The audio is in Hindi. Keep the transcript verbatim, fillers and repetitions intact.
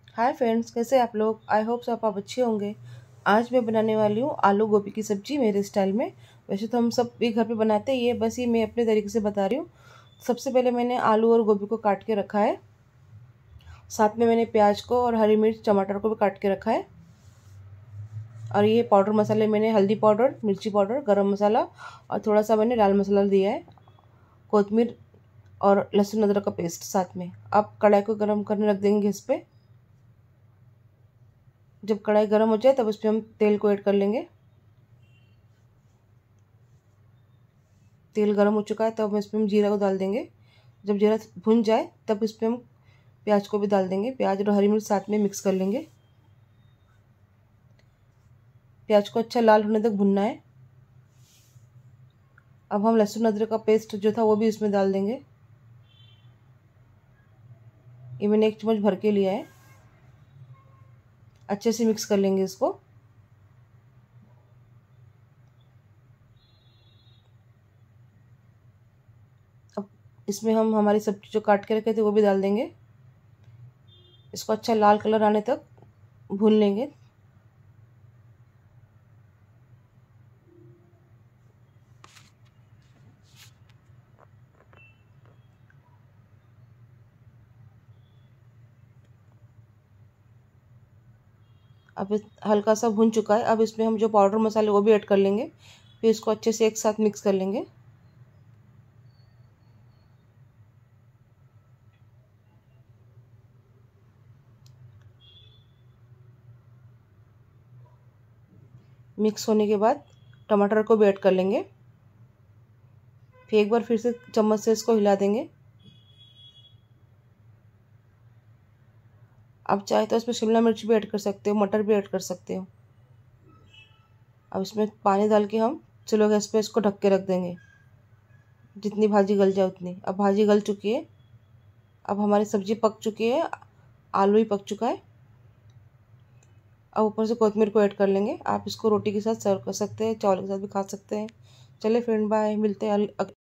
हाय फ्रेंड्स, कैसे हैं आप लोग। आई होप सब आप अच्छे होंगे। आज मैं बनाने वाली हूँ आलू गोभी की सब्ज़ी मेरे स्टाइल में। वैसे तो हम सब भी घर पे बनाते ही है, बस ये मैं अपने तरीके से बता रही हूँ। सबसे पहले मैंने आलू और गोभी को काट के रखा है। साथ में मैंने प्याज को और हरी मिर्च टमाटर को भी काट के रखा है। और ये पाउडर मसाले मैंने हल्दी पाउडर, मिर्ची पाउडर, गरम मसाला और थोड़ा सा मैंने लाल मसाला दिया है। कोतमीर और लहसुन अदरक का पेस्ट साथ में। अब कढ़ाई को गर्म करने रख देंगे गैस पे। जब कढ़ाई गर्म हो जाए तब उसमें हम तेल को ऐड कर लेंगे। तेल गर्म हो चुका है तब इसमें हम जीरा को डाल देंगे। जब जीरा भुन जाए तब इसमें हम प्याज को भी डाल देंगे। प्याज और हरी मिर्च साथ में मिक्स कर लेंगे। प्याज को अच्छा लाल होने तक भुनना है। अब हम लहसुन अदरक का पेस्ट जो था वो भी इसमें डाल देंगे। ये मैंने एक चम्मच भर के लिया है। अच्छे से मिक्स कर लेंगे इसको। अब इसमें हम हमारी सब्जी जो काट के रखे थे वो भी डाल देंगे। इसको अच्छा लाल कलर आने तक भून लेंगे। अब हल्का सा भुन चुका है। अब इसमें हम जो पाउडर मसाले वो भी ऐड कर लेंगे। फिर इसको अच्छे से एक साथ मिक्स कर लेंगे। मिक्स होने के बाद टमाटर को भी ऐड कर लेंगे। फिर एक बार फिर से चम्मच से इसको हिला देंगे। आप चाहे तो इसमें शिमला मिर्च भी ऐड कर सकते हो, मटर भी ऐड कर सकते हो। अब इसमें पानी डाल के हम स्लो गैस पे इसको ढक के रख देंगे जितनी भाजी गल जाए उतनी। अब भाजी गल चुकी है। अब हमारी सब्जी पक चुकी है। आलू ही पक चुका है। अब ऊपर से कोतमीर को ऐड कर लेंगे। आप इसको रोटी के साथ सर्व कर सकते हैं, चावल के साथ भी खा सकते हैं। चलिए फ्रेंड, बाय, मिलते हैं।